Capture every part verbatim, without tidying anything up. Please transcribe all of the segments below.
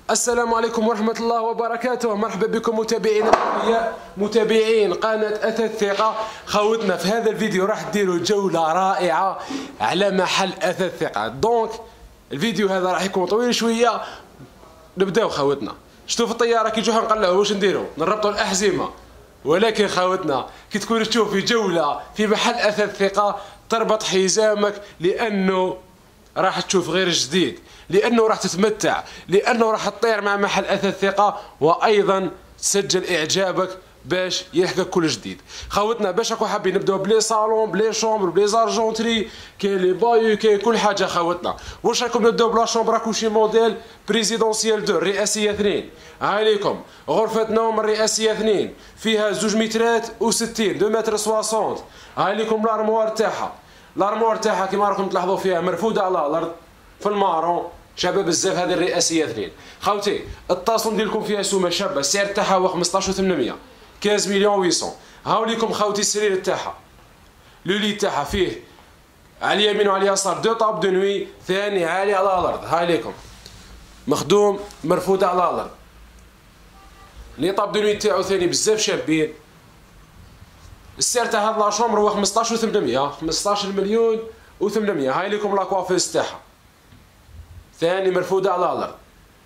السلام عليكم ورحمة الله وبركاته. مرحبا بكم متابعينا الأخوياء، متابعين قناة أثاث ثقة. خوتنا في هذا الفيديو راح ديروا جولة رائعة على محل أثاث ثقة. دونك الفيديو هذا راح يكون طويل شوية. نبداو خوتنا. شفتوا في الطيارة كي نجوها نقلعوا واش نديروا؟ نربطوا الأحزمة. ولكن خوتنا كي تكون تشوف في جولة في محل أثاث ثقة تربط حزامك، لأنه راح تشوف غير جديد، لانه راح تتمتع، لانه راح تطير مع محل اثاث ثقه، وايضا تسجل اعجابك باش يلحقك كل جديد. خوتنا باش راكو حابين نبداو بلي صالون بلي شومبر بلي زارجونتري، كاين لي بايو كاين كل حاجه. خوتنا واش راكم نبداو بلا شومبر؟ راكو شي موديل بريزيدونسيال دو الرئاسيه اثنين. هاي لكم غرفه نوم الرئاسيه اثنين، فيها زوج مترات وستين دو متر سواسونت. هاي لكم الارموار تاعها. الارموار تاعها كيما راكم تلاحظوا فيها مرفوده على الارض في المارون، شابه بزاف. هذه الرئاسيه اثنين. خوتي الطاسه ندير لكم فيها سومه شابه، السعر تاعها هو خمسطاش وثمنمية، خمسطاش مليون وثمانمية. هاو ليكم خوتي السرير تاعها، لو لي تاعها فيه على اليمين وعلى اليسار دو طاب دو نوي، ثاني عالي على الارض. هاي ليكم مخدوم مرفوده على الارض. لي طاب دو نوي تاعو ثاني بزاف شابين. السعر تاع هاد لاشومبر هو خمسطاش وثمنمية، خمسطاش مليون وثمنمية. هاي لكم لاكوافيز تاعها ثاني مرفوده على الارض،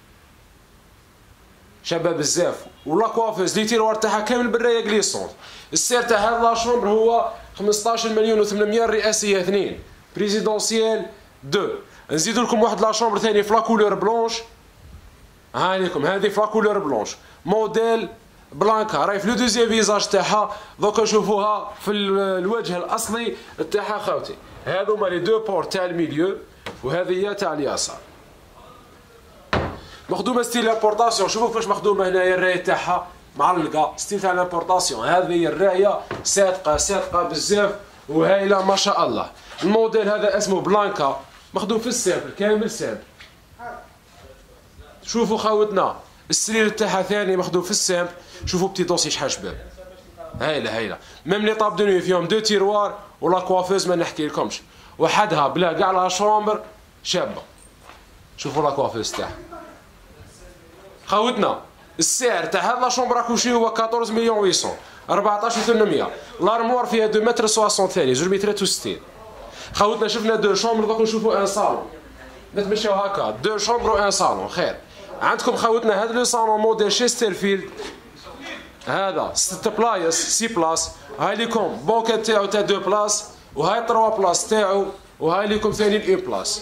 شابه بزاف. ولاكوافيز لي تيروار تاعها كامل بالرايه كليسونت. السعر تاع هاد لاشومبر هو خمسطاش مليون وثمنمية، الرئاسيه اثنين بريزيدونسيال دو. نزيدو لكم واحد لاشومبر ثاني في لاكولور بلونش. هاي لكم هذه في لاكولور بلونش موديل بلانكا، راهي في لو دوزيام فيزاج تاعها. دوكا نشوفوها في الوجه الاصلي تاعها. خوتي هذوما لي دو بور تاع الميليو، وهذه هي تاع اليسار. مخدومه ستيل لامبورطاسيون. شوفوا كيفاش مخدومه هنايا الرايه تاعها معلقه ستيل تاع لامبورطاسيون. هذه هي الرايه صادقه صادقه بزاف وهايله ما شاء الله. الموديل هذا اسمه بلانكا، مخدوم في السامبل كامل سامبل. شوفوا خوتنا السرير تاعها ثاني مخدوم في السامبل. شوفوا بتي دوسي شحال شباب، هايله هايله. ميم لي طاب دو نوي فيهم دو تيروار، ولا كوافيز ما نحكي لكمش وحدها بلا كاع لا شومبر شابه. شوفوا لا كوافيز تاعها. خوتنا السعر تاع هاد لا شومبر راكو شي هو أربعطاش مليون وثمانمية، أربعطاش وثمنمية. لارموار فيها دو متر سواسونت ثاني، زوج مترات وستين. خوتنا شفنا دو شومبر، دوك نشوفوا ان صالون. نتمشاو هكا دو شومبر وان صالون خير. عندكم خوتنا هذا لو صالون موديل شيسترفيلد، هذا ست بلايص سي بلاص. هاي ليكم بونكيت تاعو تاع دو بلاص، وهاي تروا بلاص تاعو، وهاي ليكم ثاني اون بلاص.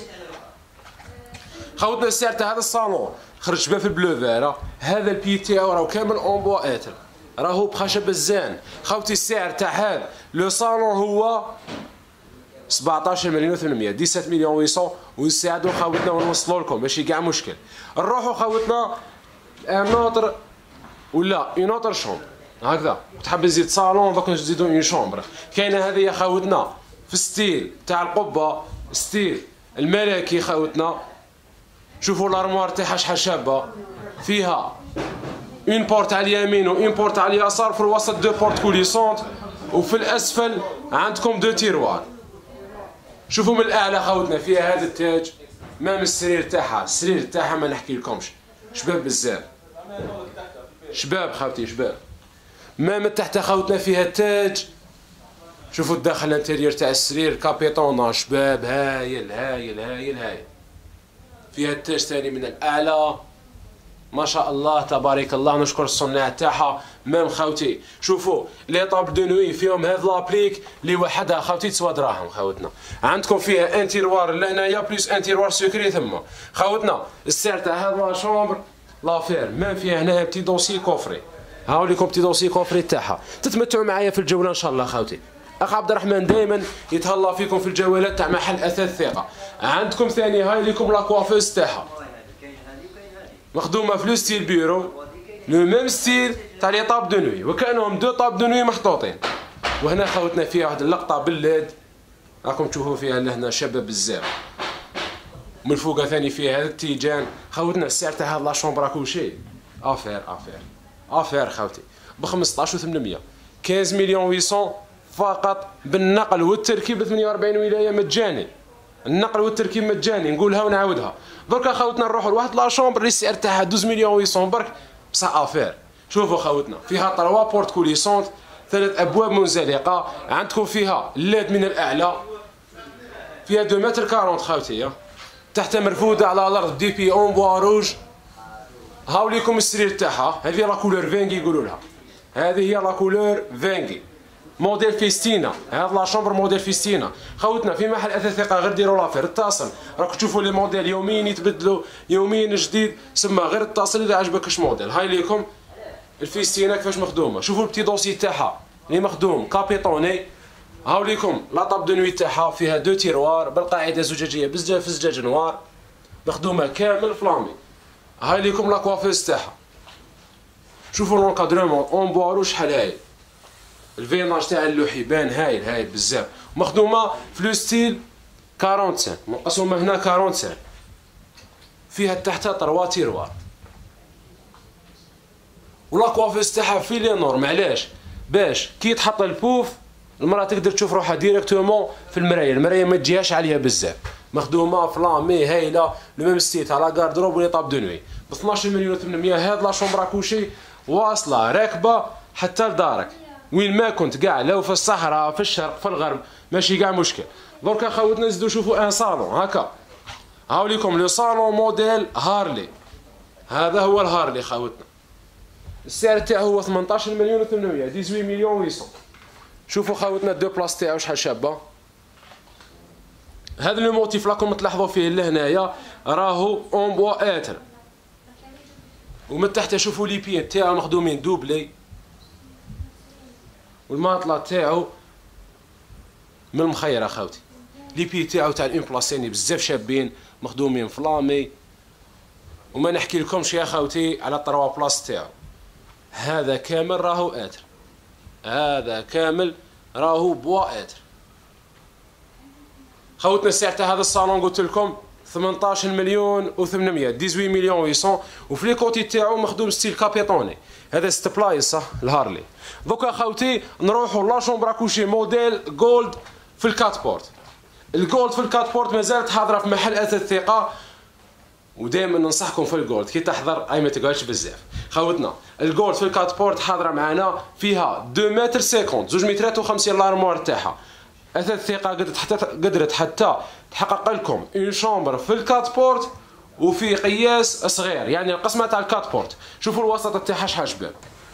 خوتنا السعر تاع هذا الصالون خرج شباب في البلو فيرا. هذا البي تاعو راهو كامل اون بوا اتر، راهو بخشب الزان. خوتي السعر تاع هذا لو صالون هو سبعطاش مليون وثمنمية، سبعطاش مليون وثمانمية. ونساعدو خوتنا ونوصلو لكم ماشي كاع مشكل. نروحو خوتنا ان اوتر ولا اون اوتر شومبر هكذا. تحب نزيد صالون دوك نزيدو اون شومبر. كاينه هذه يا خوتنا في ستيل تاع القبه، ستيل الملكي خوتنا. شوفوا الارموار تاعها شحال شابه، فيها اون بورت على اليمين واون بورت على اليسار، في الوسط دو بورت كوليسونت، وفي الاسفل عندكم دو تيروار. شوفوا من الاعلى خوتنا فيها هذا التاج. مام السرير تاعها، السرير تاعها ما نحكي لكمش شباب بزاف، شباب خوتي شباب. مام تحت خوتنا فيها التاج. شوفوا الداخل الانتيريور تاع السرير كابيطون شباب، هايل هايل هايل هايل. فيها التاج ثاني من الاعلى ما شاء الله تبارك الله. نشكر الصناع تاعها. مام خوتي شوفوا لي طاب دو نوي فيهم هاد لابليك اللي وحدها خوتي تسوى دراهم. خوتنا عندكم فيها ان تيروار لهنايا بليس ان تيروار سكري ثما. خوتنا السعر تاع هاد لا شومبر لافير مام فيها هنايا بتي دوسي كوفري. هاو ليكم بتي دوسي كوفري تاعها. تتمتعوا معايا في الجوله ان شاء الله خوتي. اخ عبد الرحمن دائما يتهلا فيكم في الجولات تاع محل اثاث ثقه. عندكم ثاني هاي ليكم لا كوافيز تاعها مخدومه في لو ستيل بيرو، لو ميم ستيل تاع لي طاب دو نوي، وكانهم دو طاب دو نوي محطوطين. وهنا خوتنا فيها واحد اللقطه بالليد راكم تشوفوا فيها لهنا شابه بزاف. من فوق ثاني فيها هذا التيجان. خوتنا السعر تاع هاد لا شومبر راكو شي افير افير افير خوتي ب خمسطاش وثمنمية، خمسطاش مليون وثمانمية فقط بالنقل والتركيب. ثمانية وأربعين ولايه مجاني. النقل والتركيب مجاني، نقولها ونعاودها. دركا خوتنا نروحوا لواحد لا شومبر اللي السعر تاعها اثناش مليون ومئتين برك، بصح افير. شوفوا خوتنا فيها تروا بورت كوليسونت، ثلاث ابواب منزلقه، عندكم فيها الليد من الاعلى، فيها اثنين متر أربعين خوتي، تحت مرفوده على الارض دي بي اون بوا روج. هاو ليكم السرير تاعها، هذه لا كولور فينغي يقولوا لها، هذه هي لا كولور فينغي موديل فيستينا. هذا لا شومبر موديل فيستينا خوتنا في محل اثاث ثقه، غير ديروا لافير اتصل، راك تشوفوا لي موديل يوميا يتبدلوا، يوميا جديد، سما غير اتصل اذا عجبك اش موديل. هاي ليكم الفيستينا كيفاش مخدومه، شوفوا البتي دوسي تاعها اللي مخدوم كابيطوني. هاو ليكم لا طاب دو نوي تاعها، فيها دو تيروار بالقاعده زجاجيه بزاف في زجاج نوار، مخدومه كامل فلامي. هاي ليكم لا كوافيز تاعها، شوفوا لونكادرومون اون بوارو شحال هايل، الفيناج تاع اللوحي بان هايل هايل بزاف، مخدومه في لو ستيل خمسة وأربعين، مقسومه هنا خمسة وأربعين، فيها تحتها تروا تيروار، ولا كوافيز تاعها في لي نورم. علاش؟ باش كي تحط البوف المراه تقدر تشوف روحها ديريكتومون في المرايه، المرايه ما تجيهاش عاليه بزاف، مخدومه فلامي هايله، لو ميم ستيل تاع لا كاردروب ولي طاب دو نوي ب اثناش مليون وثمنمية. هاد لا شومبر كوشي واصله راكبه حتى لدارك وين ما كنت كاع، لو في الصحراء في الشرق في الغرب ماشي كاع مشكل. دركا خوتنا نزيدو نشوفوا ان صالون هكا، هاو ليكم لو صالون موديل هارلي، هذا هو الهارلي خوتنا، السعر تاعو هو ثمنطاش مليون وثمنمية، ثمانية عشر مليون ومئتين. شوفوا خوتنا الدو بلاص تاعو شحال شابه. هذا لو موتيف راكم تلاحظوا فيه لهنايا راهو اون بوا اتر، ومن تحت شوفوا لي بيان تاعو مخدومين دوبلي، والماطله تاعو من المخيره خاوتي، لي بي تاعو تاع الاون بلاسيني بزاف شابين مخدومين فلامي. وما نحكي لكمش يا خاوتي على التروا بلاص تاعو، هذا كامل راهو اتر، هذا كامل راهو بوا اتر. خوتنا السعر تاع هذا الصالون قلت لكم ثمنطاش مليون وثمنمية، ثمانية عشر مليون ومئتين، وفي لي كوتي تاعو مخدوم ستيل كابيطوني، هذا ست بلايص صح الهارلي. دوكا خوتي نروحوا لا شومبر كوشي موديل جولد في الكات بورت. الجولد في الكات بورت مازالت حاضره في محل اثاث ثقه، ودائما ننصحكم في الجولد كي تحضر اي ما تقعدش بزاف. خوتنا الجولد في الكات بورت حاضره معنا، فيها اثنين متر خمسين، زوج مترات وخمسين لارموار تاعها، اثاث ثقه قدرت حتى قدرت حتى تحقق لكم اون شومبر في الكات بورت وفي قياس صغير، يعني القسمه تاع الكات بورت. شوفوا الوسط تاعها شحال شباب،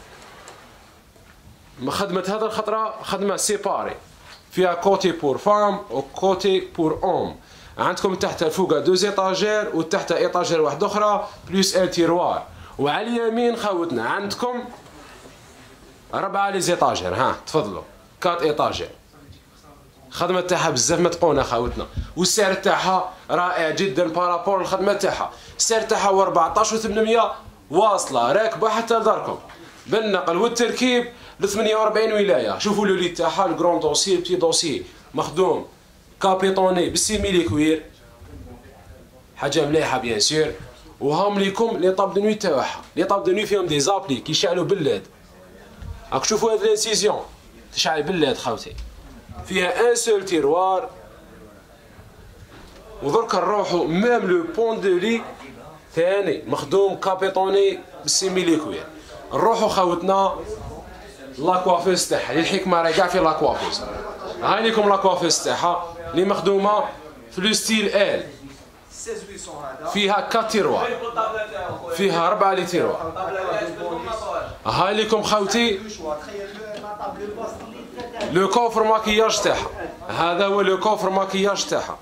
خدمه هذا الخطره خدمه سيباري، فيها كوتي بور فام وكوتي بور اوم. عندكم تحت فوق دو زيطاجير وتحت ايطاجير واحده اخرى بلوس ان تيروار، وعلى اليمين خوتنا عندكم ربعه لي زيطاجير. ها تفضلوا كات ايطاجير، الخدمه تاعها بزاف متقونه خوتنا، والسعر تاعها رائع جدا بارابور الخدمه تاعها. السعر تاعها هو أربعطاش وثمنمية، واصله راكبه حتى لداركم بالنقل والتركيب ل ثمانية وأربعين ولايه. شوفوا لو لي تاعها الكرون دوسي بتي دوسي مخدوم كابيطوني بالسيميلي كوير، حاجه مليحه بيان سور. وهام ليكم لي طاب دو نوي تاعها، لي طاب دو نوي فيهم دي زابلي كيشعلوا بالليد، راك تشوفوا هاد لانسيزيون تشعل بالليد خاوتي، فيها ان سول تيروار. ودرك نروحو ميم لو بون دو لي ثاني مخدوم كابيطوني بالسيميلي كوير. نروحو خاوتنا لا كوافيز تاعها، الحكمه راهي كاع في لا كوافيز. هاي ليكم لا كوافيز تاعها اللي مخدومه في لو ستيل ال، فيها كات تيروار، فيها أربعة لي تيروار. هاي ليكم خوتي لو كوفر ماكياج تاعها، هذا هو لو كوفر ماكياج تاعها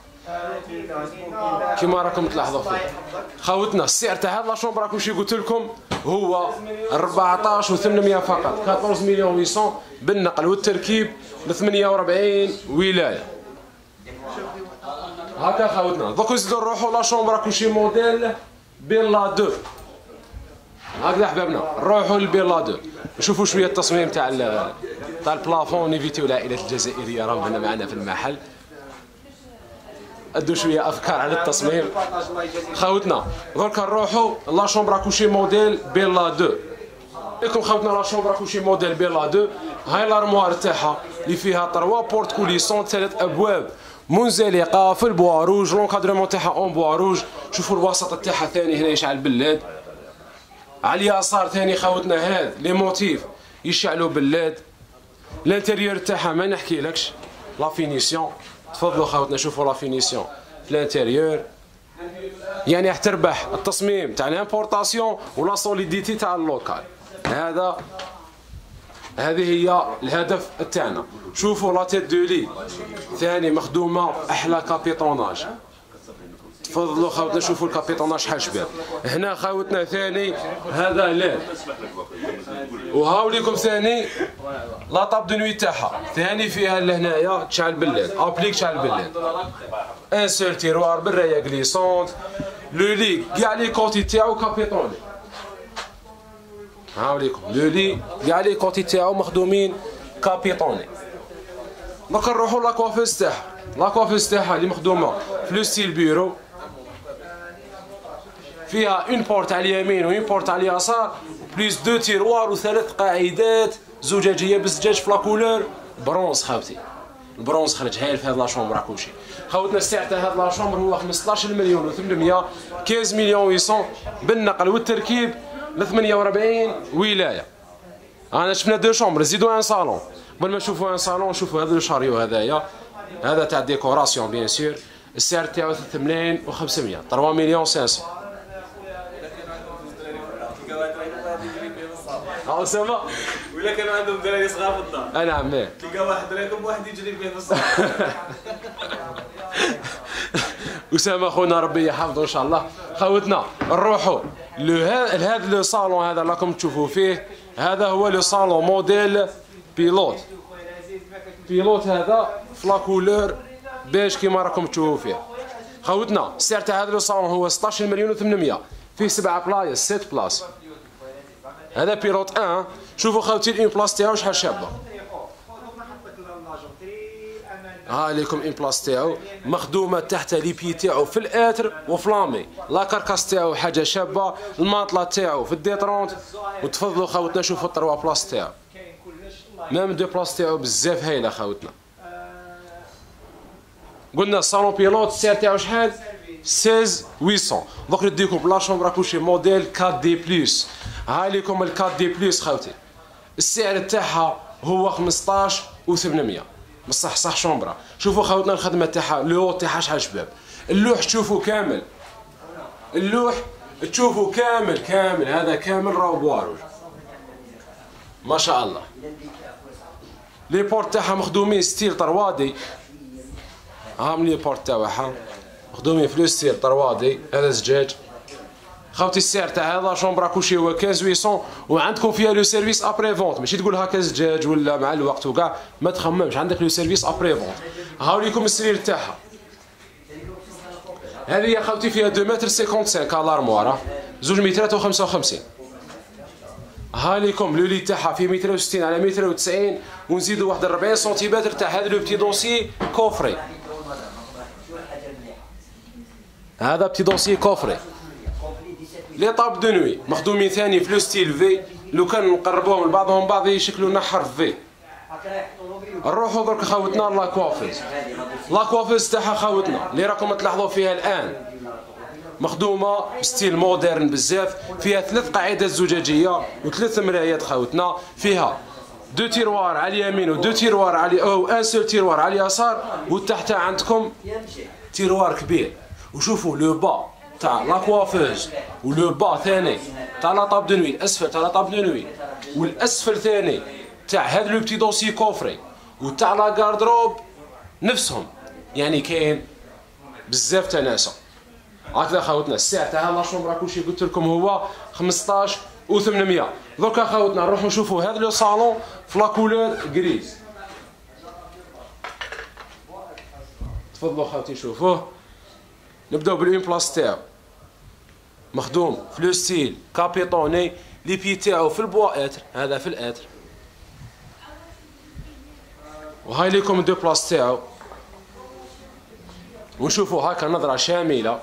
كيما راكم تلاحظوا فيه. خوتنا السعر تاع هاد لا شومبر راكم شي قلت لكم هو أربعطاش وثمنمية فقط، أربعطاش مليون ومئتين بالنقل والتركيب ل ثمانية وأربعين ولايه. هكا خوتنا دوك نزيدو نروحو لا شومبر راكم شي موديل بيلا دو. هكذا احبابنا نروحو لبيلا دو، نشوفوا شويه التصميم تاع تاع البلافون، نيفيتيو العائلات الجزائريه راهم هنا معنا في المحل، ادوا شويه افكار على التصميم. خوتنا دركا نروحوا لا شومبر كوشي موديل بيلا دو. لكم خوتنا لا شومبر كوشي موديل بيلا دو، هاي لارموار تاعها اللي فيها تروا بورت كوليسون، ثلاث ابواب منزلقه في البوا روج، لونكادرمون تاعها اون بوا روج. شوفوا الوسط تاعها ثاني هنا يشعل باللاد. على اليسار ثاني خاوتنا هذا لي موتيف يشعلوا باللاد. الانتيريور تاعها ما نحكيلكش، لا فينيسيون. تفضلوا خاوتنا شوفوا لا فينيسيون في الانتيريور، يعني راح تربح التصميم تاع الامبورطاسيون ولا سوليديتي تاع اللوكال. هذا هذه هي الهدف تاعنا. شوفوا لا تيت دو لي ثاني مخدومه احلى كابيطوناج. تفضلوا خاوتنا شوفوا الكابيطوناج شحال شباب. هنا خاوتنا ثاني هذا لاد، وهاوليكم ثاني لا طاب دو نوي تاعها ثاني فيها لهنايا تشعل بالليل، ابليك تشعل بالليل. ان سول تيروار بالرايه غليسونت، لو لي كاع لي كوتي تاعو كابيطوني. هاوليكم لو لي كاع لي كوتي تاعو مخدومين كابيطوني. دوك نروحو لاكوافيز تاعها. لاكوافيز تاعها اللي مخدومه في لو ستيل بيرو، فيها اون بورت على اليمين وين بورت على اليسار، بليس دو تيروار وثلاث قاعدات زجاجيه بالزجاج في لاكولور برونز. خاوتي البرونز خرج هايل في هاد لا شومبر. كلشي خاوتنا السعر تاع هاد لا شومبر هو خمسطاش مليون و ثمنمية، خمسطاش مليون وثمنمية بالنقل والتركيب ل ثمانية وأربعين ولايه. انا شفنا دو شومبر زيدو ان صالون. قبل ما نشوفوا ان صالون شوفوا هذا الشاريو هذايا، هذا تاع ديكوراسيون بيان سور. السعر تاعو ثلاثة ملايين وخمسمية، ثلاثة مليون وخمسمية. ها اسامه ولا كانوا عندهم دراري صغار في الدار. انا عمي تلقى واحد راكب واحد يجري به في الصالون. اسامه خونا ربي يحفظه ان شاء الله. خوتنا نروحوا لهذا لو صالون هذا راكم تشوفوا فيه. هذا هو لو صالون موديل بيلوت. بيلوت هذا في لا كولور بيج كيما راكم تشوفوا فيه. خوتنا السعر تاع هذا لو صالون هو ستطاش مليون وثمنمية، فيه سبعة بلايص ست بلاص. هذا بيلوت واحد. شوفوا خاوتي الاون بلاص تاعو شحال شابه. ها ليكم اون بلاص تاعو مخدومه تحت لي بي تاعو في الاتر وفلامي. لا كاركاس تاعو حاجه شابه، الماطله تاعو في الدي ثلاثين. وتفضلوا خاوتنا شوفوا التروا بلاص تاعو، ميم دو بلاص تاعو بزاف هايله خاوتنا. قلنا الصالون بيلوت السعر تاعو شحال؟ ستة عشر ثمانمية. دوك نديكم بلا شومبر كلشي موديل أربعة دي بلس. ها ليكم ال أربعة دي بلس خاوتي. السعر تاعها هو خمسطاش وثمنمية، بصح صح شومبرا. شوفوا خاوتنا الخدمه تاعها، اللوح تاعها شحال شباب. اللوح تشوفوا كامل، اللوح تشوفوا كامل كامل، هذا كامل راهو بواروج ما شاء الله. لي بورت تاعها مخدومين ستيل طروادي. هاهم لي بورت تاعها مخدومين في لو ستيل طروادي. هذا زجاج خاوتي. السعر تاع هذا شومبرا كلشي هو خمسطاش مية، وعندكم فيها لو سيرفيس ابري فونت. ماشي تقول هكا زجاج ولا مع الوقت وكاع ما تخممش، عندك لو سيرفيس ابري فونت. هاو ليكم السرير تاعها. هذه يا خاوتي فيها اثنين متر خمسة وخمسين كالارموار، زوج مترات وخمسة وخمسين. ها ليكم لو لي تاعها فيه متر وستين على متر وتسعين، ونزيدوا واحد أربعين سنتيمتر تاع هذا لو بتي دونسي كوفري. هذا بتي دونسي كوفري. لي طاب دو نوي مخدومين ثاني في لو ستيل في. لو كان نقربوهم لبعضهم بعض يشكلوا لنا حرف في. نروحوا درك خاوتنا لاكوافيز. لاكوافيز تاعها خاوتنا اللي راكم تلاحظوا فيها الان مخدومه ستيل مودرن بزاف. فيها ثلاث قاعدات زجاجيه وثلاث مرايات خاوتنا. فيها دو تيروار على اليمين ودو تيروار على او ان سول تيروار على اليسار، وتحت عندكم تيروار كبير. وشوفوا لو با تاع لاكوافوز ولو با ثاني تاع لا طاب دو نوي، الاسفل تاع لا طاب دو نوي والاسفل ثاني تاع هذا لو بتي دوسي كوفري وتاع لا غاردروب نفسهم. يعني كاين بزاف تناسق. هكذا خاوتنا السعر تاع هاد لا شومبرا كلشي قلت لكم هو خمسطاش وثمنمية. دركا خاوتنا نروحو نشوفو هذا لو صالون في لا كولور غريز. تفضلوا خاوتي شوفوه. نبداو بالاون بلاص تاعو مخدوم في لو ستيل كابيطوني. لي بي تاعو في البوا اتر، هذا في الاتر. وهاي ليكم دو بلاص تاعو. ونشوفوا هكا نظرة شاملة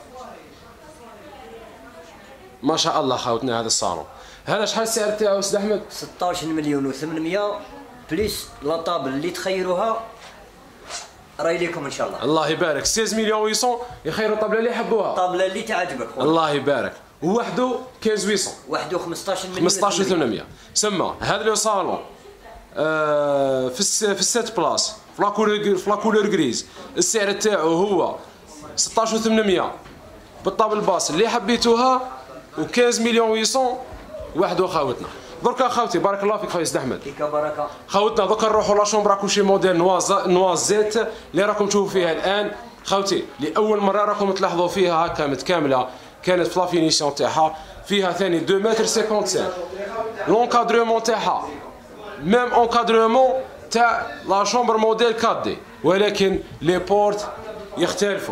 ما شاء الله خاوتنا. هذا الصالون هذا شحال السعر تاعو سيدي احمد؟ ستطاش مليون وثمنمية بليس لا طابل اللي تخيروها راي ليكم ان شاء الله. الله يبارك. ستة عشر مليون وثمانمية يخيروا الطابله اللي يحبوها. الطابله اللي تعجبك. الله يبارك. وحده خمسة عشر ثمانمية. وحده خمسطاش خمسطاش ثمانمية. سما هذا لو صالون آه في الس في السات بلاص في لاكولور في لاكولور غريز، السعر تاعو هو ستطاش ثمانمية بالطابل باص اللي حبيتوها، و خمسطاش مليون وثمانمية وحده خاوتنا. دركا خاوتي بارك الله فيك خويا سيد احمد. فيك بركه. خاوتنا دركا نروحوا لا شومبر كلشي موديل نواز نوازيت اللي راكم تشوفوا فيها الان. خاوتي لاول مره راكم تلاحظوا فيها هكا متكامله، كانت في لافينيسيون تاعها، فيها ثاني اثنين متر خمسة وخمسين. لونكادرومون تاعها ميم اونكادرومون تاع لا شومبر موديل أربعة دي، ولكن لي بورت يختلفوا.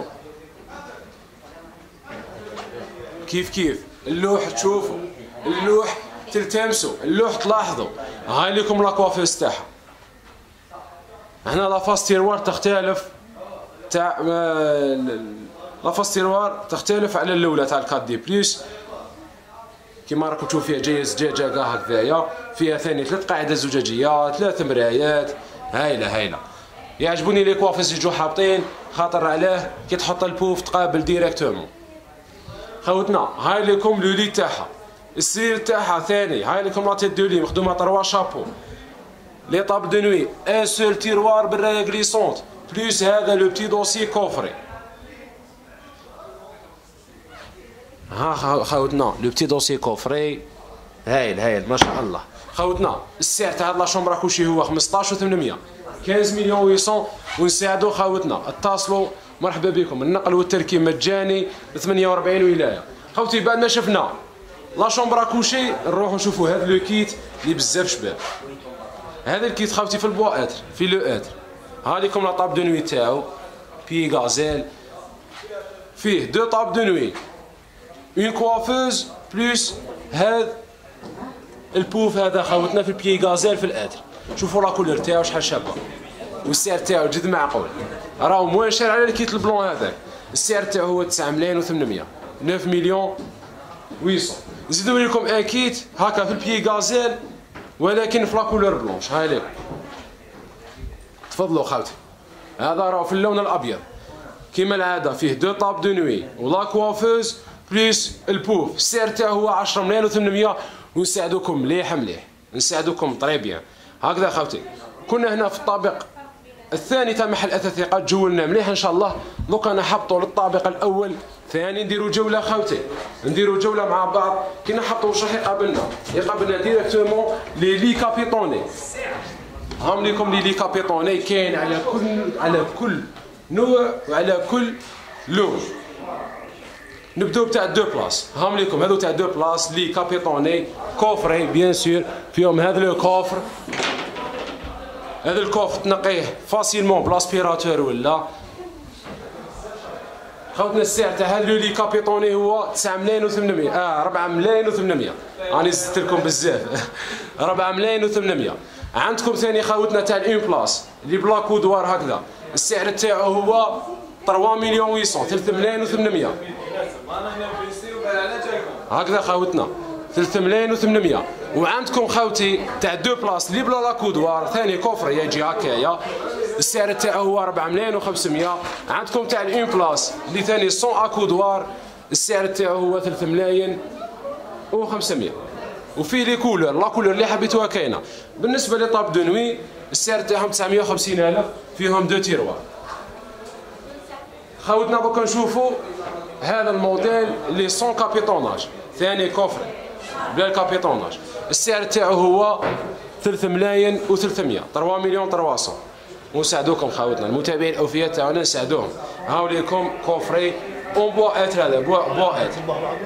كيف كيف اللوح تشوفوا، اللوح تلتمسوا، اللوح تلاحظوا. هاي لكم لاكوافيس تاعها. هنا لافاس تيروار تختلف تاع لافاس تيروار تختلف على الاولى تاع أربعة دي بلس، كيما راكم تشوفوا فيها جايه زجاجه كاع هكذايا، فيها ثاني ثلاث قاعده زجاجيه، ثلاث مرايات، هايله هايله. يعجبوني لي كوافيس يجوا حاطين، خاطر علاه كي تحط البوف تقابل ديريكتومون. خوتنا هاي لكم لو لي تاعها، السرير تاعها ثاني، هاي لكم لا تيت دو لي مخدومه تروا شابو، لي طاب دو نوي، ان سول تيروار بالرايه غليسونت، بلوس هذا لو بتي دوسي كوفري. ها خوتنا لو بتي دوسي كوفري، هايل هايل ما شاء الله. خوتنا السعر تاع هاد لا شومبر كلشي هو خمسطاش ثمانمية، خمسطاش مليون وثمانمية، ونساعدوا خوتنا اتصلوا. مرحبا بكم. النقل والتركيب مجاني ل ثمانية وأربعين ولايه. خوتي بعد ما شفنا لا شومبر كوشي نروحوا نشوفوا هذا لو كيت اللي بزاف شباب. هذا الكيت خوتي في البوا اتر في لو اتر. ها لكم لا طاب دو نوي تاعو بي غازيل، فيه دو طاب دو نوي، اون كوافوز بلوس هذا البوف هذا خوتنا في البي غازيل في الاتر. شوفوا لا كولور تاعو شحال شابه، والسعر تاعو جد معقول، راهو موان شار على الكيت البلون هذاك. السعر تاعو هو تسعة ملايين وثمانمية، تسعة مليون وثمانمية. نزيدو لكم ان كيت هكا في البي غازيل ولكن في لا كولور بلونش. هاي لكم تفضلوا خاوتي. هذا راهو في اللون الابيض كيما العاده، فيه دو طاب دو نوي ولا كوافوز بليس البوف. السعر تاعو هو عشرة ملايين وثمانمية، ونساعدوكم مليح مليح، نساعدوكم طري بيان. هكذا خاوتي كنا هنا في الطابق الثاني تاع محل اثاث ثقة، جولنا مليح ان شاء الله. دوكا نحبطوا للطابق الاول، ثاني نديروا جوله خاوتي، نديروا جوله مع بعض. كي نحبطوا واش راح يقابلنا؟ يقابلنا ديريكتومون لي لي كابيطوني. هم ليكم لي لي كابيطوني كاين على كل على كل نوع وعلى كل لون. نبداو بتاع دو بلاص، هم ليكم هذو تاع دو بلاص لي كابيطوني كوفري بيان سور، فيهم هذا لو كوفر. هذا الكوفر تنقيه فاسيلمون بلاسبيراتور ولا. خوتنا السعر تاع هذا لي كابيطوني هو تسعة ملايين وثمانمية، اه أربعة ملايين وثمانمية، راني زدت لكم بزاف. أربعة ملايين وثمانمية. عندكم ثاني خوتنا تاع اون بلاص اللي بلا كودوار هكذا، السعر تاعو هو ثلاثة مليون وثمانمية، ثلاثة ملايين وثمانمية. هكذا خوتنا ثلاثة ملايين وثمانمية. وعندكم خوتي تاع دو بلاص اللي بلا لا كودوار ثاني كوفر يجي هكايا، السعر تاعو هو أربعة ملايين وخمسمية. عندكم تاع الاون بلاص اللي ثاني صون اكودوار، السعر تاعو هو ثلاثة ملايين وخمسمية. وفيه لي كولور، لا كولور اللي حبيتوها كاينه. بالنسبه لي طاب دو نوي السعر تاعهم تسعمية وخمسين ألف، فيهم دو تيروار. خاوتنا دوكا نشوفوا هذا الموديل اللي صون كابيطوناج ثاني كوفر بلا الكابيطوناج، السعر تاعو هو ثلاثة ملايين وثلاثمية، ثلاثة مليون ثلاثمية. ونساعدوكم خاوتنا المتابعين الاوفياء تاعنا، نساعدوهم. هاو ليكم كوفري اون بوا اتر، هذا بوا بوا اتر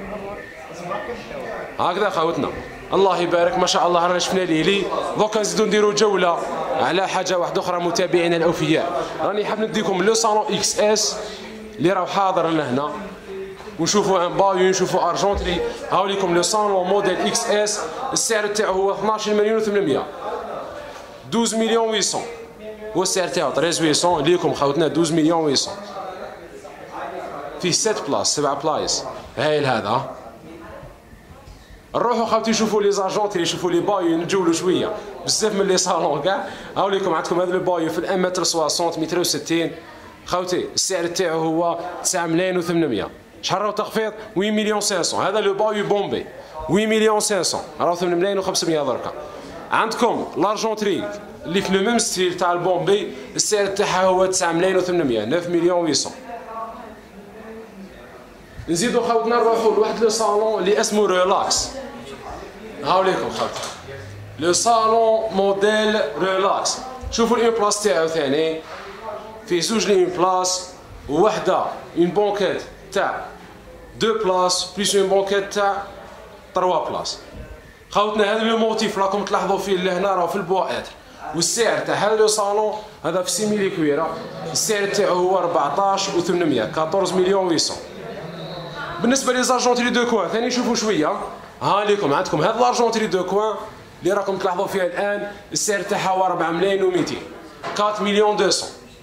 هكذا خاوتنا. الله يبارك ما شاء الله. رانا شفنا ليلي، دوكا نزيدو نديرو جوله على حاجه واحده اخرى متابعينا الاوفياء. راني حاب نديكم لو صالون اكس اس اللي راهو حاضر لهنا، ونشوفوا ان بايو، نشوفوا ارجونتري. هاو ليكم لو صالون موديل اكس اس، السعر تاعو هو اثناش مليون وثمانمية، اثنا عشر مليون وثمانمية. هو السعر تاعو ثلاثة ملايين وثمانمية ليكم خوتنا، اثنا عشر مليون وثمانمية. فيه سبعة بلاص، سبعة بلايص. هايل هذا نروحوا خاوتي شوفوا لي زاجونتري، شوفوا لي بايو، نتجولوا شويه بزاف من لي صالون كاع. هاوليكم عندكم هذا البايو في الان متر ستين متر وستين خاوتي، السعر تاعو هو تسعة ملايين و ثمانمية. شحال راهو تخفيض؟ ثمانية مليون خمسمية. هذا لو بايو بومبي ثمانية مليون خمسمية، راهو ثمانية ملايين وخمسمية دركا. عندكم لارجونتري اللي في لو ميم ستيل تاع البومبي، السعر تاعها هو تسعة ملايين وثمانمية، تسعة مليون ثمانمية. نزيدو خاوتنا نروحو لواحد لو صالون اللي اسمه ريلاكس. هاوليكم خاوتي لو صالون موديل ريلاكس. شوفوا الاون بلاس تاعو ثاني، فيه زوج لي اون بلاس ووحده اون بونكيت تاع دو بلاس بليس اون بونكيت تاع تروا بلاس. خاوتنا هذا لو موتيف راكم تلاحظوا فيه لهنا راه في البواطر، والسعر تاع هذا لو صالون هذا في سيميلي كويره، السعر تاعو هو أربعطاش و ثمانمية، أربعطاش مليون ثمانمية. بالنسبه لي زارجونتري دو كوان ثاني شوفوا شويه. ها ليكم عندكم هذا لارجونتري دو كوان اللي راكم تلاحظوا فيها الان، السعر تاعها هو أربعة ملايين ومئتين، أربعة مليون مئتين.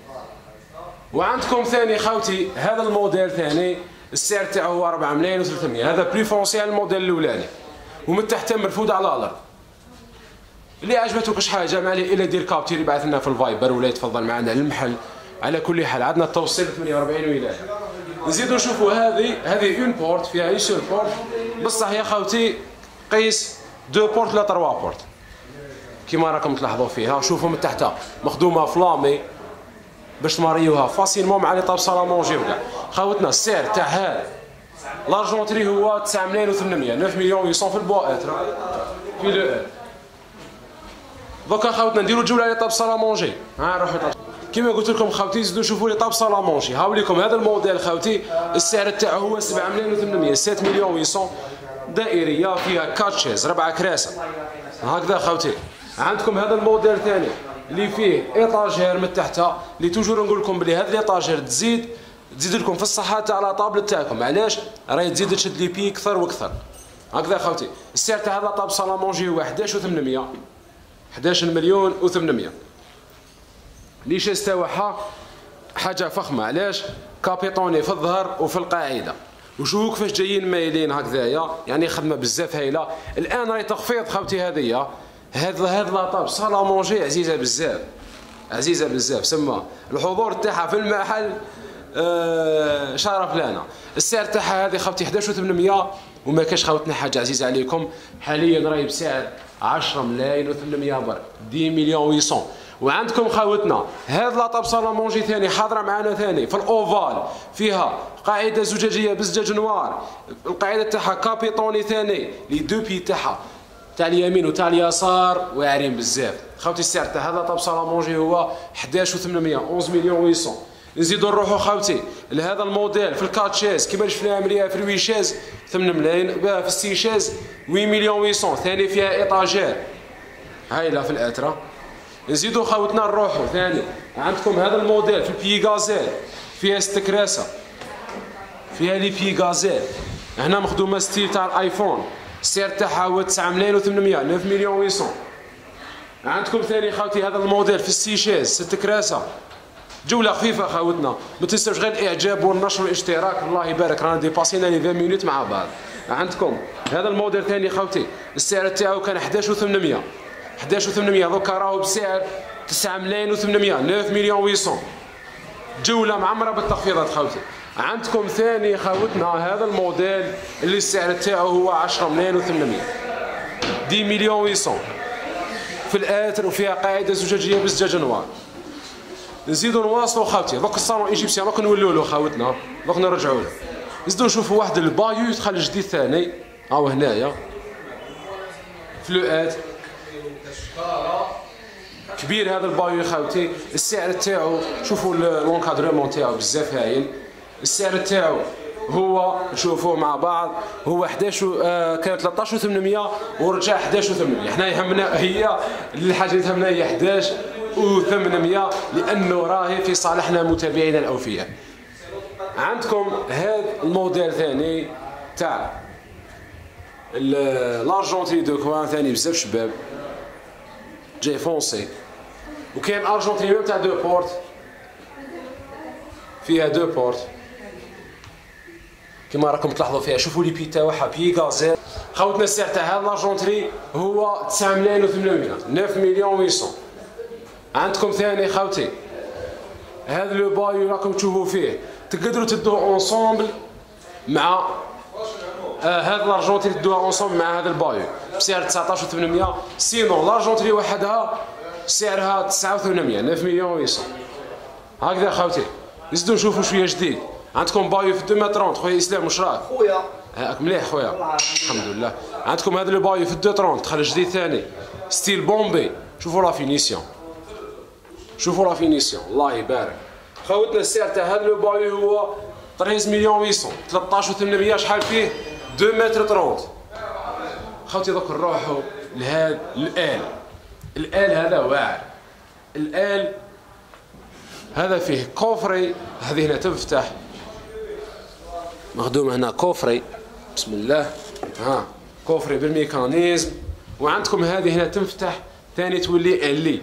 وعندكم ثاني خاوتي هذا الموديل ثاني السعر تاعو هو أربعة ملايين وثلاثمية، هذا بري فونسي على الموديل الاولاني، ومن تحت مرفود على الارض. اللي عجبتك شي حاجه ما عليه الا دير كابتير يبعث لنا في الفايبر ولا يتفضل معنا للمحل. على كل حال عندنا التوصيل ثمانية وأربعين ولايه. نزيدو نشوفوا هذه هذه اون بورت فيها اون سول بورت، بصح يا خوتي قيس دو بورت لا تروا بورت كيما راكم تلاحظوا فيها. شوفوا من تحتها مخدومه فلامي باش تماريوها فاسيلمون مع لي طاب سالامونجي وكاع. خاوتنا السعر تاع هذا لارجونتري هو تسعة ملايين وثمانمية، تسعة مليون ثمانمية في البواطر في لو ال. دوكا خاوتنا نديرو جوله على طاب سالامونجي. ها روحوا كيما قلت لكم خاوتي زيدوا شوفوا لي طاب سالامونجي. هاوليكم هذا الموديل خاوتي السعر تاعو هو سبعة ملايين وثمانمية، سبعة مليون ثمانمية، دائريه فيها كاتشيز ربعه كراسه هكذا خاوتي. عندكم هذا الموديل ثاني اللي فيه ايطاجير من تحتها، اللي توجور نقول لكم بلي هذا الايطاجير تزيد تزيد لكم في الصحه تاع لا طابل تاعكم. علاش؟ راهي تزيد تشد لي بي اكثر واكثر هكذا خاوتي. السعر تاع هذا طاب سالامونجي هو أحد عشر وثمانمية، أحد عشر مليون وثمانمية. لي شاز تاعها حاجه فخمه. علاش؟ كابيطوني في الظهر وفي القاعده. وشوفوا كيفاش جايين مايلين هكذايا، يعني خدمه بزاف هايله. الان راهي تخفيض خاوتي هذيا. هذا هذا لاطاب سالامونجي عزيزه بزاف، عزيزه بزاف. سما الحضور تاعها في المحل آه شرف لنا. السعر تاعها هذه خاوتي أحد عشر وثمانمية، وما كاش خاوتنا حاجه عزيزه عليكم حاليا راهي بسعر عشرة ملايين وثمانمية برك، عشرة مليون ثمانمية. وعندكم خاوتنا هذا لاطاب سالامونجي ثاني حاضره معنا ثاني في الاوفال، فيها قاعده زجاجيه بزجاج نوار، القاعده تاعها كابيطوني ثاني لي دو بي تاعها تاع اليمين وتاع اليسار واعرين بزاف خاوتي. السعر تاع هذا لاطاب سالامونجي هو أحد عشر وثمانمية، أحد عشر مليون ثمانمية. نزيدو نروحو خاوتي لهذا الموديل في الكاتشيز كيما شفناها مليها في الويشاز ثمانية ملايين، في السيشاز ثمانية مليون ثمانمية، ثاني فيها ايطاجير هايله في الاترا. نزيدو خاوتنا نروحو ثاني عندكم هذا الموديل في البي غازيل، فيها ست كراسه، فيها لي بي غازيل هنا مخدومه ستيل تاع الايفون. السعر تاعها هو تسعة ملايين وثمانمية، تسعة مليون ثمانمية. عندكم ثاني خاوتي هذا الموديل في السيشاز ست كراسه، جوله خفيفه خاوتنا. ما تنساوش غير الاعجاب والنشر والاشتراك. الله يبارك رانا ديباسينا لي عشرين مينوت مع بعض. عندكم هذا الموديل ثاني خاوتي السعر تاعو كان أحد عشر وثمانمية، أحد عشر وثمانمية، دوكا راهو بسعر تسعة ملايين وثمانمية، تسعة مليون ثمانمية. جوله معمره بالتخفيضات خاوتي. عندكم ثاني خاوتنا هذا الموديل اللي السعر تاعو هو عشرة ملايين وثمانمية، عشرة مليون ثمانمية في الاتر، وفيها قاعده زجاجيه بزجاج نوار. نزيدو نواصلو خاوتي. دوك الصالون ايجيبسيان دوك نولوا له خاوتنا، دوك نرجعوا له. نزيدو نشوفوا واحد البايو يدخل جديد ثاني هاو هنايا في لوات كبير. هذا البايو خاوتي السعر تاعو شوفوا لونكادرمون تاعو بزاف هايل. السعر تاعو هو شوفوه مع بعض هو أحد عشر آه كان ثلاثطاش وثمانمية ورجع أحد عشر وثمانمية. حنا يهمنا هي الحاجه اللي تهمنا هي أحد عشر وثمانمية لانه راهي في صالحنا متابعينا الاوفياء. عندكم هذا الموديل ثاني تاع لارجونتري دو كوان ثاني بزاف شباب جاي فونسي، وكاين ارجونتري ميم تاع دو بورت فيها دو بورت كما راكم تلاحظوا فيها. شوفوا لي بي تاعها بي غازيل خوتنا السعر تاع هاد لاجونتري هو تسعة ملايين و ثمانمية، تسعة مليون ومئتين. عندكم ثاني خوتي هذا لو بايو راكم تشوفوا فيه تقدروا تدوه اونصومبل مع آه هذا لارجونتري تدوها اونصومبل مع هذا البايو بسعر تسعطاش و ثمانمية. سينو لارجونتري وحدها سعرها تسعة و ثمانمية، تسعة مليون ومئتين. هكذا خوتي نزيدو نشوفوا شويه جديد. عندكم بايو في اثنين متر ثلاثين. خويا اسلام واش راك؟ خويا هاك مليح خويا الحمد لله. عندكم هذا لو بايو في اثنين ثلاثين دخل جديد ثاني ستيل بومبي. شوفوا لا فينيسيون، شوفوا لا فينيسيون الله يبارك. خوتنا السعر تاع هذا لو بايو هو ثلاثة مليون ومئتين، ثلاطاش و ثمانمية. شحال فيه؟ اثنين متر ثلاثين. خوتي دوك نروحوا لهذا الآل. الآل هذا واعر. الآل هذا فيه كوفري، هذه هنا تنفتح مخدوم هنا كوفري بسم الله. ها كوفري بالميكانيزم. وعندكم هذه هنا تنفتح ثاني تولي الي.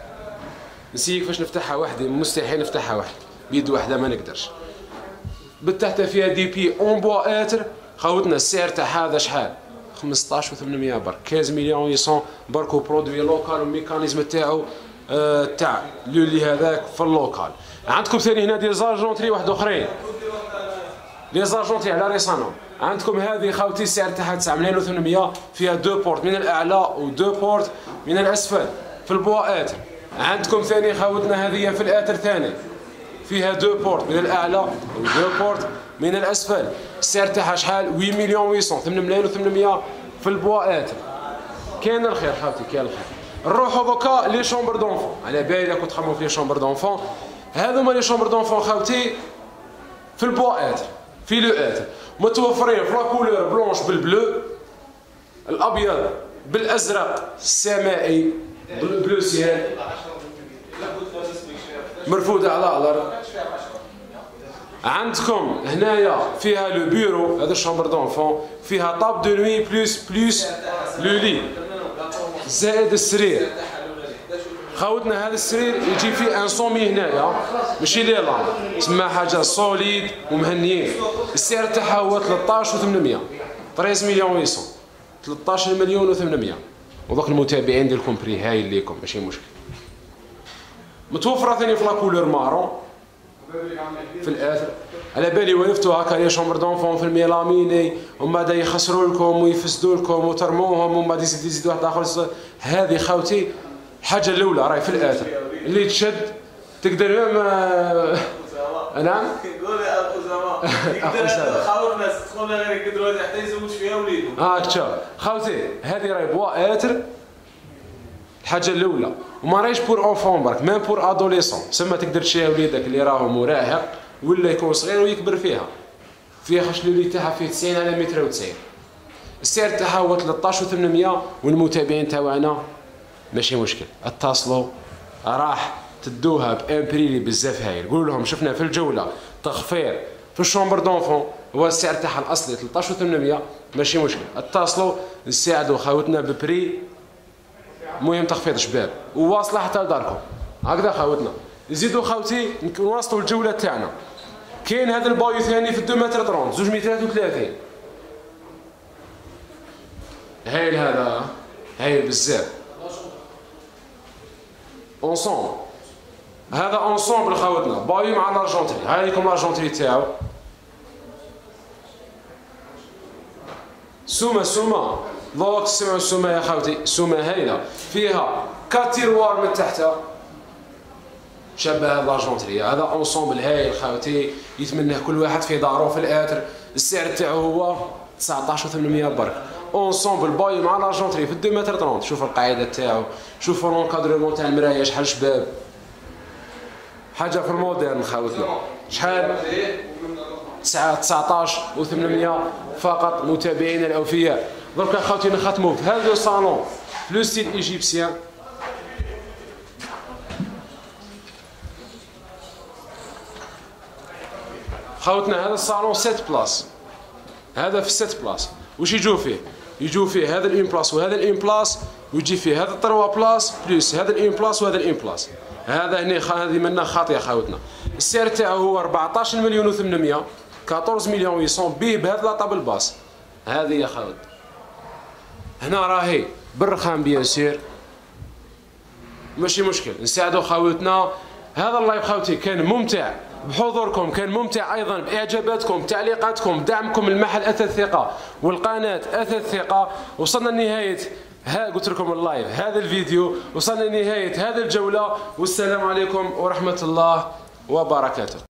نسيك كيفاش نفتحها وحدي، مستحيل نفتحها وحدي بيد واحده ما نقدرش. بالتحت فيها دي بي اون بوا اتر. خوتنا السعر تاع هذا شحال؟ خمسطاش و ثمانمية برك، خمسطاش مليون ومئتين برك. برودوي لوكال والميكانيزم تاعو آه تاع لولي هذاك في اللوكال. عندكم ثاني هنا دي زارجونتري واحد اخرين، لي زارجونتري على ريسانو. عندكم هذه خوتي السعر تاعها تسعة ملايين و ثمانمية، فيها دو بورت من الاعلى و دو بورت من الاسفل في البوا اتر. عندكم ثاني خوتنا هذه في الاتر ثاني فيها دو بورت من الاعلى و دو بورت من الاسفل. السعر تاعها شحال؟ ثمانية مليون ومئتين، ثمانية ملايين و ثمانمية في البوا اتر. كاين الخير خوتي كاين الخير. نروحوا دوكا لي شومبر دونفون. على بالي كنت تخمموا في لي شومبر دونفون. هذوما لي شومبر دونفون خوتي في البوا اتر في لو اتر متوفرين في لا كولور بلونش بالبلو، الابيض بالازرق السمائي بلو سيال مرفوده على الارض. عندكم هنايا فيها لو بيرو، هذا الشومبر دونفون فيها طاب دو نوي بلوس بلوس لو لي زائد السرير. خوتنا هذا السرير يجي فيه انسومي هنايا ماشي لي لامب، تسمى حاجه سوليد ومهنيين. السعر تاعها هو ثلاطاش و ثمانمية، ثلاثة مليون ومئتين، ثلاطاش مليون و ثمانمية. ودوك المتابعين ديالكم بري هايل ليكم ماشي مشكل. متوفره ثاني في لا كولور مارون في الاخر. على بالي ولفتوا هكا لي شومبر دونفون في الميلاميني ومن بعد يخسروا لكم ويفسدوا لكم وترموهم ومن بعد يزيد يزيد واحد اخر. هذه خوتي الحاجه الاولى راهي في الاثر اللي تشد تقدر ما نعم قول يا ابو زمان تقدر تخاور الناس تدخل غير يقدروا حتى يزوج فيها وليدهم. اه تشوف خوتي هذه راهي بوا اتر الحاجه الاولى، وما راهيش بور اونفون برك ميم بور ادوليسون. سما تقدر تشريها وليدك اللي راهو مراهق ولا يكون صغير ويكبر فيها. فيها خش اللي تاعها فيه تسعين على متر وتسعين. السعر تاعها هو ثلاطاش و ثمانمية. والمتابعين تاعنا ماشي مشكل اتصلوا راح تدوها بان بريلي بزاف هايل. قولوا لهم شفنا في الجوله تخفيض في الشومبر دونفون هو السعر تاعها الاصلي ثلاطاش و ثمانمية ماشي مشكل. اتصلوا نساعدوا خاوتنا ببري المهم تخفيض شباب وواصله حتى لداركم. هكذا خاوتنا نزيدوا خاوتي نواصلوا الجوله تاعنا. كاين هذا البايو ثاني في اثنين متر ثلاثين، زوج مترات وثلاثين. هايل هذا هايل بزاف. اونسومبل هذا اونسومبل خاوتنا بايو مع لارجونتري. هاي لكم لارجونتري تاعو. سومه سومه دوك تسمعوا السومه يا خاوتي. سومه هايله فيها كاتيروار من تحتها شبه هذا لارجونتري. هذا اونسومبل هايل خاوتي يتمناه كل واحد في دارو في الاثر. السعر تاعو هو تسعطاش و ثمانمية برك. اونسومبل بايو مع لارجونتري في اثنين متر ثلاثين. شوفوا القاعده تاعو، شوفوا لونكادرمون تاع المرايه شحال شباب. حاجه في المودرن خاوتنا. شحال؟ تسعطاش و ثمانمية فقط. متابعينا الاوفياء. دركا خاوتي نختموا في هذا الصالون في لو ستيل ايجيبسيان. خاوتنا هذا الصالون سبعة بلاص. هذا في سبعة بلاص. واش يجوا فيه؟ يجوا فيه هذا الان بلاص وهذا الان بلاص، ويجي فيه هذا ثلاثة بلاص بلس هذا الان بلاص وهذا الان بلاص. هذا هنا هذه منا خاطيه خاوتنا. السعر تاعو هو أربعطاش مليون و ثمانمية، أربعطاش مليون ومئتين به بهذا لاطابل باص. هذه يا خاوت هنا راهي بالرخام بيان سير، ماشي مشكل نساعدوا خاوتنا. هذا اللايف خاوتي كان ممتع بحضوركم، كان ممتع ايضا باعجاباتكم، تعليقاتكم، دعمكم المحل اثاث الثقه والقناه اثاث الثقه. وصلنا لنهايه ها قلت لكم اللايف هذا الفيديو، وصلنا لنهايه هذه الجوله، والسلام عليكم ورحمه الله وبركاته.